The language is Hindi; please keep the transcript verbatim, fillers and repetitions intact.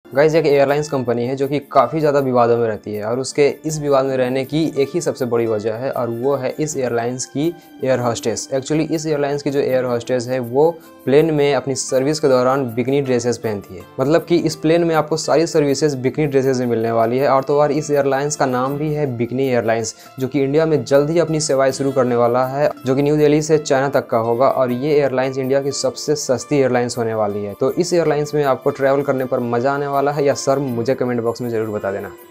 गाइस एक एयरलाइंस कंपनी है जो कि काफ़ी ज़्यादा विवादों में रहती है और उसके इस विवाद में रहने की एक ही सबसे बड़ी वजह है और वो है इस एयरलाइंस की एयर होस्टेस। एक्चुअली इस एयरलाइंस की जो एयर होस्टेस है वो प्लेन में अपनी सर्विस के दौरान बिकनी ड्रेसेस पहनती है। मतलब कि इस प्लेन में आपको सारी सर्विसेज बिकनी ड्रेसेस में मिलने वाली है। और तो और इस एयरलाइंस का नाम भी है बिकनी एयरलाइंस, जो कि इंडिया में जल्द ही अपनी सेवाएं शुरू करने वाला है, जो कि न्यू दिल्ली से चाइना तक का होगा। और ये एयरलाइंस इंडिया की सबसे सस्ती एयरलाइंस होने वाली है। तो इस एयरलाइंस में आपको ट्रैवल करने पर मजा आने वाला है या सर, मुझे कमेंट बॉक्स में जरूर बता देना।